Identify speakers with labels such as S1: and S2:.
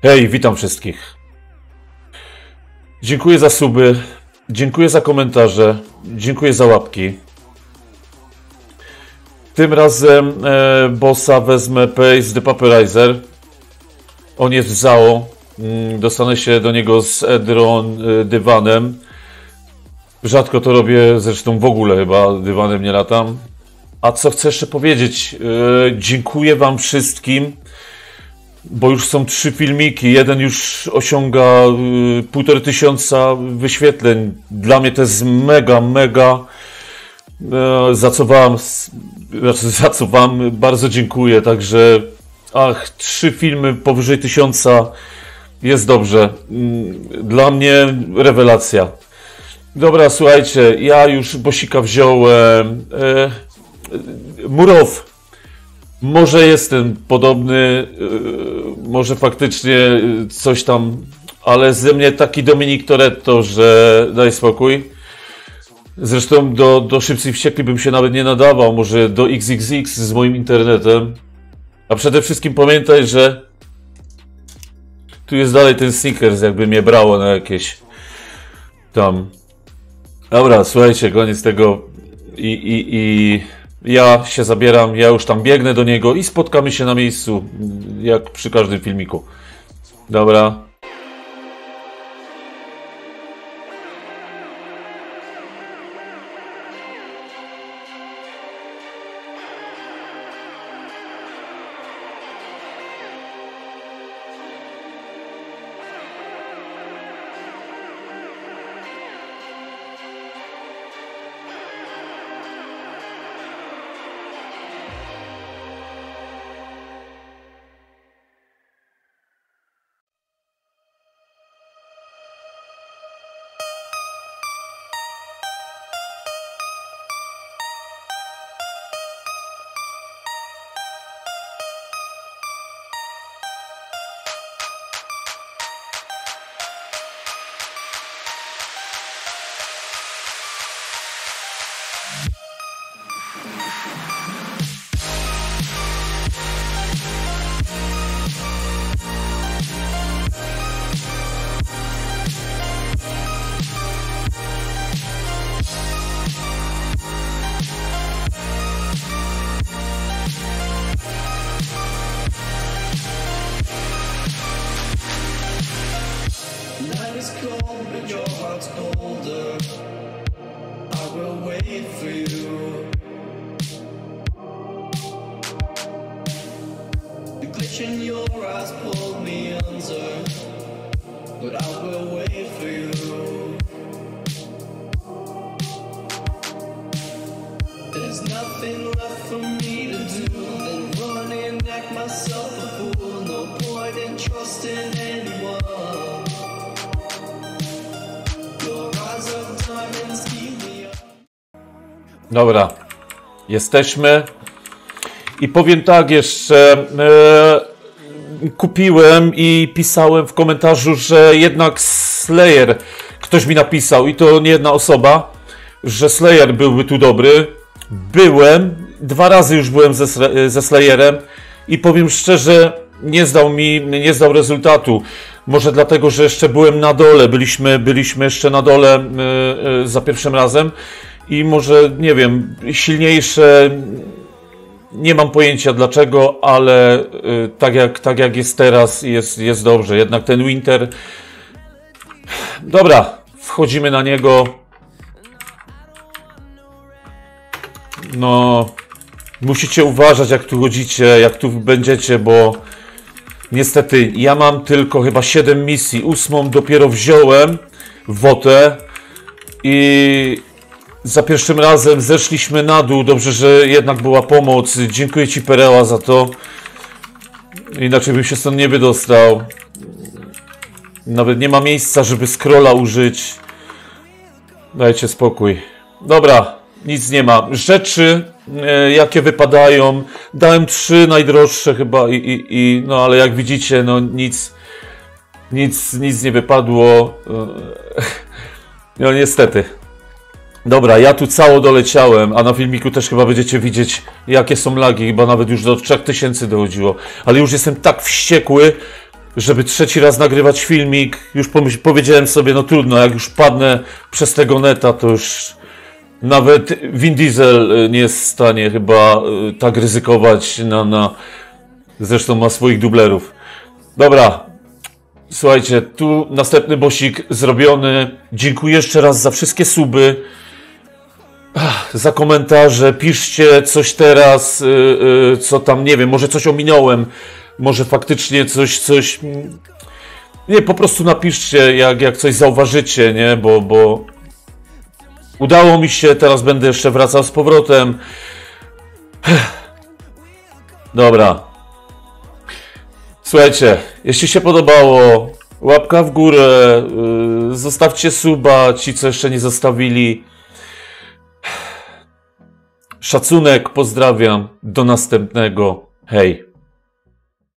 S1: Hej, witam wszystkich. Dziękuję za suby, dziękuję za komentarze, dziękuję za łapki. Tym razem bossa wezmę Pace the Paperizer. On jest w ZAO. Dostanę się do niego z Edron dywanem. Rzadko to robię, zresztą w ogóle chyba dywanem nie latam. A co chcę jeszcze powiedzieć? Dziękuję wam wszystkim, bo już są 3 filmiki. Jeden już osiąga 1500 wyświetleń. Dla mnie to jest mega. Za co wam bardzo dziękuję. Także 3 filmy powyżej 1000 jest dobrze. Dla mnie rewelacja. Dobra, słuchajcie, ja już bossika wziąłem. Murow. Może jestem podobny, może faktycznie coś tam, ale ze mnie taki Dominik Toretto, że daj spokój. Zresztą do Szybcy i Wściekli bym się nawet nie nadawał, może do XXX z moim internetem. A przede wszystkim pamiętaj, że tu jest dalej ten Snickers, jakby mnie brało na jakieś tam. Dobra, słuchajcie, koniec tego ja się zabieram, ja już tam biegnę do niego i spotkamy się na miejscu, jak przy każdym filmiku. Dobra.
S2: Night is cold, but your heart's colder. I will wait for you. The glitch in your eyes pulled me under, but I will wait for you. There's nothing left for me to do than run and act myself a fool. No point in trusting anyone.
S1: Dobra, jesteśmy i powiem tak jeszcze, kupiłem i pisałem w komentarzu, że jednak Slayer, ktoś mi napisał i to nie jedna osoba, że Slayer byłby tu dobry. Byłem, 2 razy już byłem ze Slayerem i powiem szczerze, nie zdał rezultatu. Może dlatego, że jeszcze byłem na dole, byliśmy jeszcze na dole za pierwszym razem i może, nie wiem, silniejsze, nie mam pojęcia dlaczego, ale tak jak jest teraz, jest dobrze. Jednak ten Winter... Dobra, wchodzimy na niego. No, musicie uważać, jak tu chodzicie, jak tu będziecie, bo niestety ja mam tylko chyba 7 misji. 8 dopiero wziąłem wotę i za pierwszym razem zeszliśmy na dół. Dobrze, że jednak była pomoc. Dziękuję ci, Pereła, za to. Inaczej bym się stąd nie wydostał. Nawet nie ma miejsca, żeby scrolla użyć. Dajcie spokój. Dobra, nic nie ma. Rzeczy, jakie wypadają. Dałem 3 najdroższe chyba no ale jak widzicie, no nic nie wypadło. No niestety. Dobra, ja tu cało doleciałem, a na filmiku też chyba będziecie widzieć, jakie są lagi, chyba nawet już do 3000 dochodziło. Ale już jestem tak wściekły, żeby trzeci raz nagrywać filmik. Już powiedziałem sobie, no trudno, jak już padnę przez tego neta, to już nawet Vin Diesel nie jest w stanie chyba tak ryzykować Zresztą ma swoich dublerów. Dobra, słuchajcie, tu następny bossik zrobiony. Dziękuję jeszcze raz za wszystkie suby, za komentarze. Piszcie coś teraz, co tam, nie wiem, może coś ominąłem, może faktycznie coś... Nie, po prostu napiszcie, jak coś zauważycie, nie, bo udało mi się, teraz będę jeszcze wracał z powrotem. Dobra. Słuchajcie, jeśli się podobało, łapka w górę, zostawcie suba, ci co jeszcze nie zostawili. Szacunek, pozdrawiam, do następnego, hej.